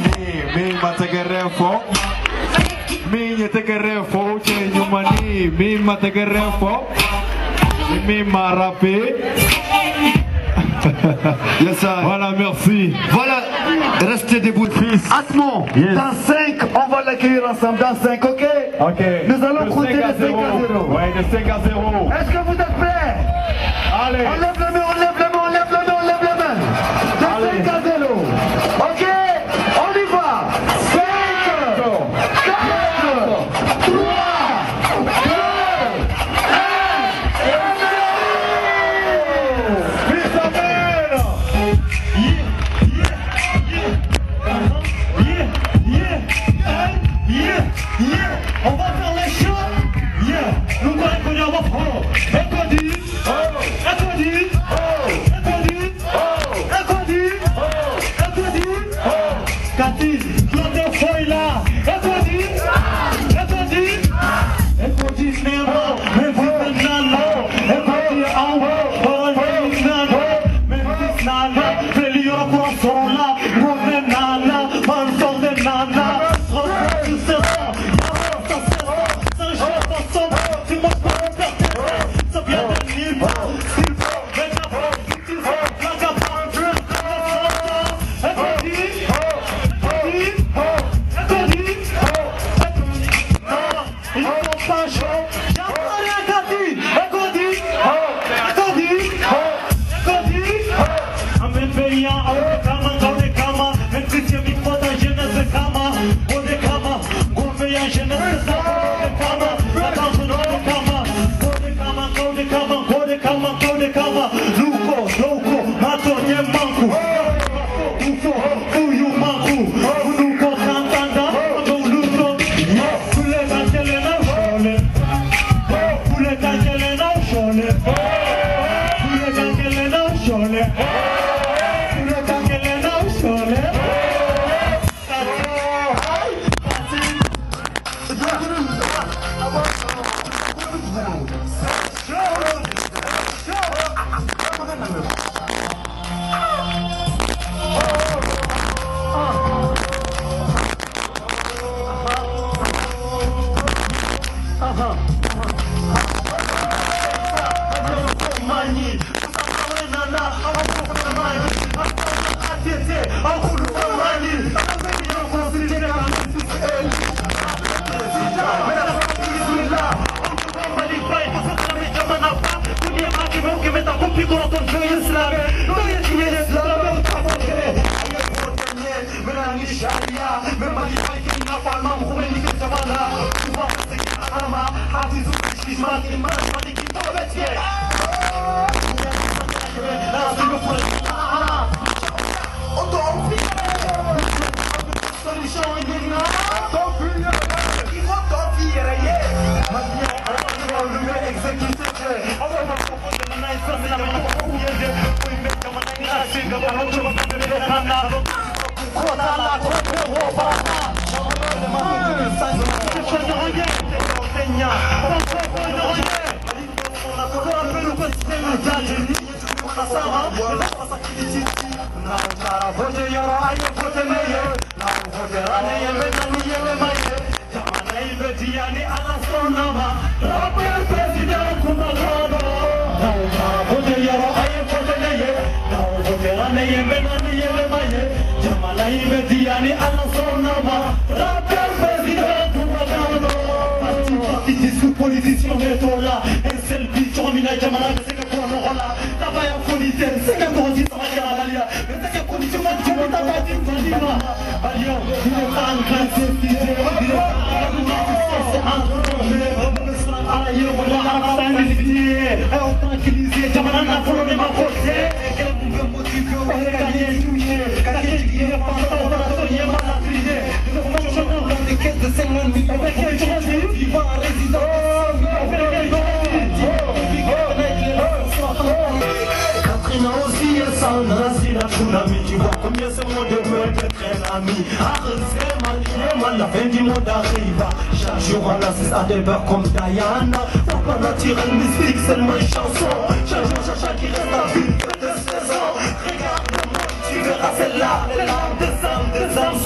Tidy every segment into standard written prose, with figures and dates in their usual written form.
mi matagarefo. Mi nyatagarefo, chenyumani, mi matagarefo. Mi marape. Yes, voilà, merci. Voilà, restez debout. Atmon, Yes. dans 5, on va l'accueillir ensemble. Dans 5, ok? Ok. Nous allons De compter de 5 à 0. Ouais, de 5 à 0. Est-ce que vous êtes prêts? Allez. On lève la main, on lève la main, on lève la main, on lève la main. De 5 à 0. Ok? On y va. 5, 4, 3, 2, 1, on va faire les shows. Yeah, nous connaissons va prendre. Écoutez, Cathy, Claude Foy là. Écoutez, Nero, Memphis Nano, écoutez Memphis Nano, Memphis Nano, Félio Poisson-là, Mauvais Nana, Manson de Nana, tout ça, ça joue pas son, tu m'as pas perdu, ça vient de nulle part, s'il faut, mais t'as pas, tu sais, la gamme, ils sont pas chauds. La fin du monde arrive. Chaque jour on assiste à des beurs comme Diana. Faut pas naturel mystique, seulement une chanson. Chaque jour, chaque qui reste à vie que de 16 ans. Regarde-moi, tu verras celle-là. Les larmes des âmes sous le char.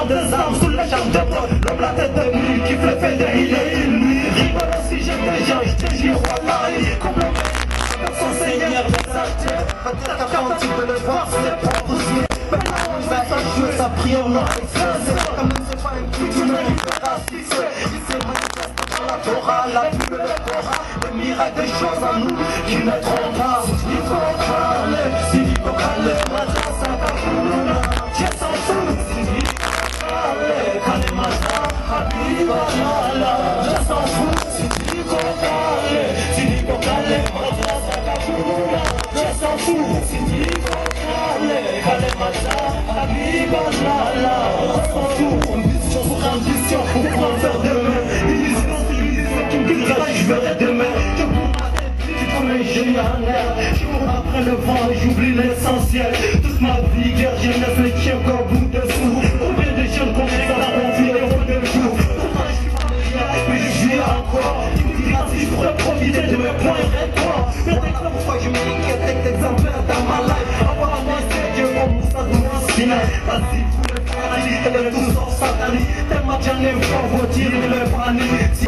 charme des armes, sous le charme de toi. L'homme la tête de mille, qui fait fédère, il est lui. Rigole si j'ai des gens, je te jure, wallahi. Complètement, son seigneur, les acteurs. Peut-être quand tu peux le voir, c'est propres yeux. Maintenant, il va jouer sa prière, non, c'est pas comme c'est pas une petite raciste. Il s'est manifesté dans la Torah, la pluie, le Torah. Le miracle des choses en nous qui naîtront pas. Il faut parler, il faut parler, maintenant ça va couler. Je s'en fous, il faut parler, Kalemata, Habiba, Nala. Je s'en fous, il faut parler, il faut parler, maintenant ça va couler. Je s'en fous, il faut parler, Kalemata, Habiba, Nala. Je s'en fous, ambition pour prendre faire demain. Qui me dira que je verrai demain. Je cours ma tête, tu connais, je suis en l'air. Je cours après le vent et j'oublie l'essentiel. Toute ma vie, guerre, jeunesse, les tiens comme bout de sous. Combien de jeunes, combien de la vie et au de jour. Pourtant je suis familier, mais je vis encore. Tu me diras si je pourrais profiter de mes points et toi. Mais dès que fois je m'inquiète avec d'exemplaires dans ma life. Apparemment c'est Dieu comme ça de moi final. Vas-y, tous les paradis, et les tous hors satanique. Tellement j'en ai fort, voiture, le panique.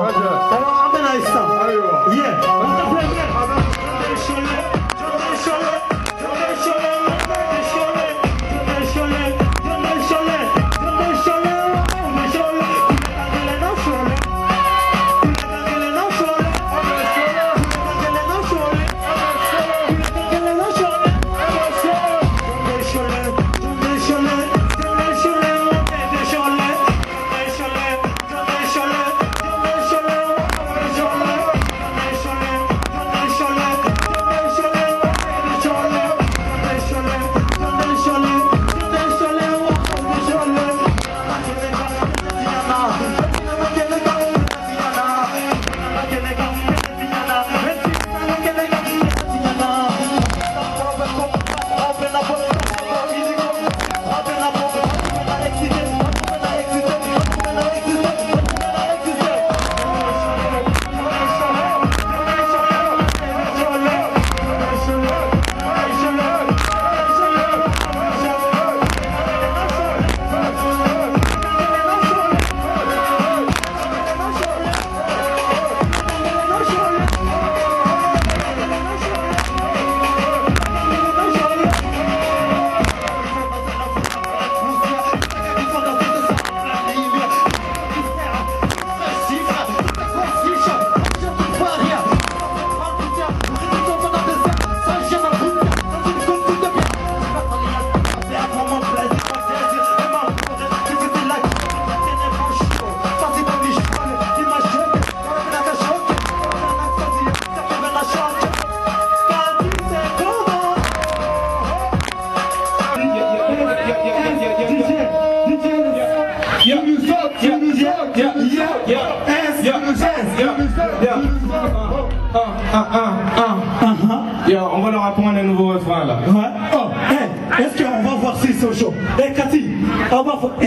On va leur apprendre un nouveau refrain là. Ouais. Oh, hey, est-ce qu'on va voir s'ils sont chauds? Eh, Cathy, on va voir.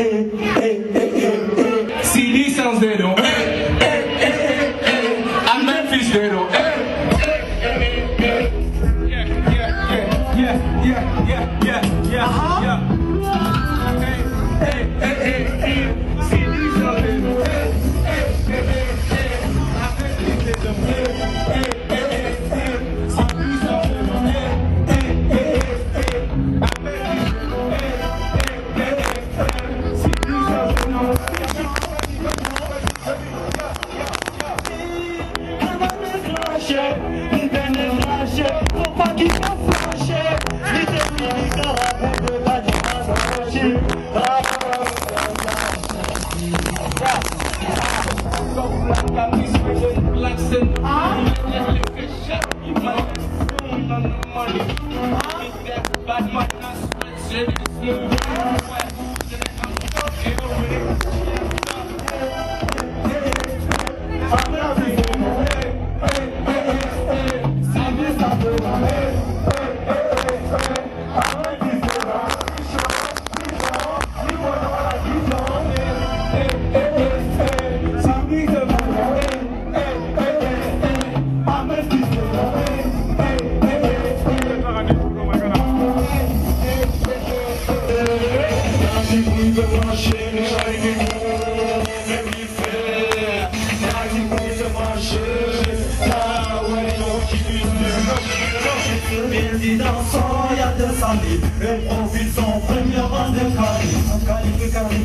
CD sounds there though. I'm Memphis there though.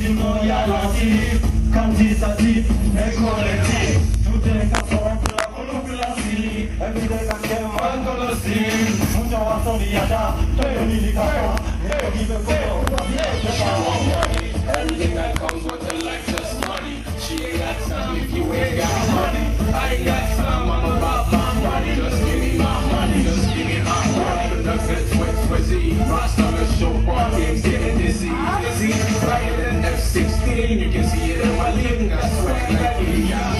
du monde, y'a l'anti, quantitatif et collectif. Tout est ensemble, on ouvre la Syrie. Everyday I can man on the scene. Mucho más on the yada, todo ni capa. Never give a fuck. Everything that comes with a life just money. She ain't got time if you ain't got money. I ain't got time, I'm about my money. Just give me my money, just give me my money. The nuts and Swizzy, Rasta the show bar games getting dizzy. Dizzy, higher than F-16, you can see it in my living. I sweat like it, yeah.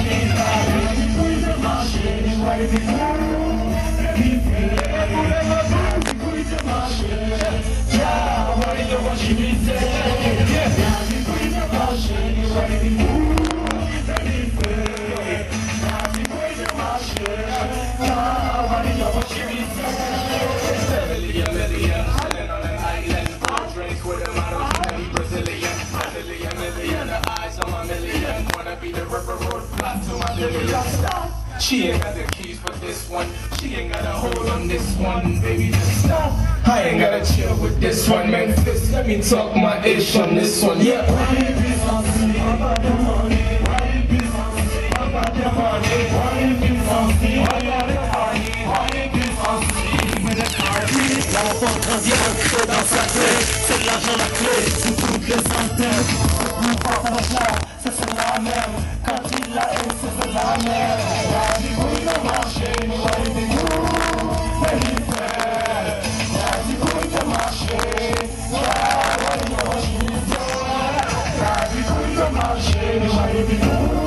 She ain't got the keys for this one. She ain't got a hold on this one. Baby, just stop. I ain't gotta chill with this one. Memphis, let me talk my ish on this one. Yeah. Dans sa clé, c'est de l'argent la clé, sous toutes les centaines. Nous partage là, ça c'est la même. Quand il a haine, c'est de la merde. Y'a du bruit de marché, nous arrivons y'a du bruit de marché, y'a du bruit de marché, nous arrivons